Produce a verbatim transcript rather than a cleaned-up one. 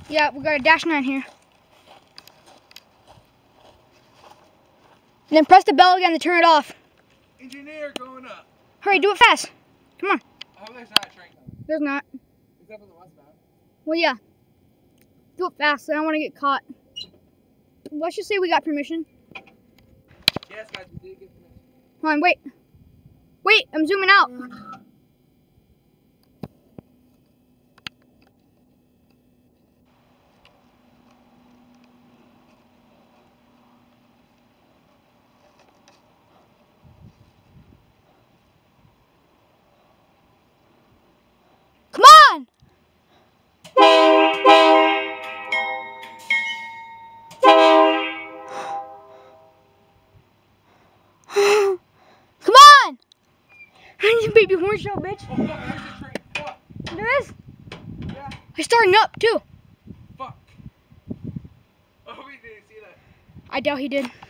Yeah, we got a dash nine here. And then press the bell again to turn it off. Engineer going up. Hurry, do it fast. Come on. I hope there's not a train coming. There's not. Except for the westbound. Well, yeah. Do it fast. I don't want to get caught. Let's just say we got permission. Yes, guys, we did get permission. Hold on, wait. Wait, I'm zooming out. Come on! Come on! I need a baby horn show, bitch. Oh, fuck, there's a train. Fuck. There is? Yeah. It's starting up, too. Fuck. Oh, we didn't see that. I doubt he did.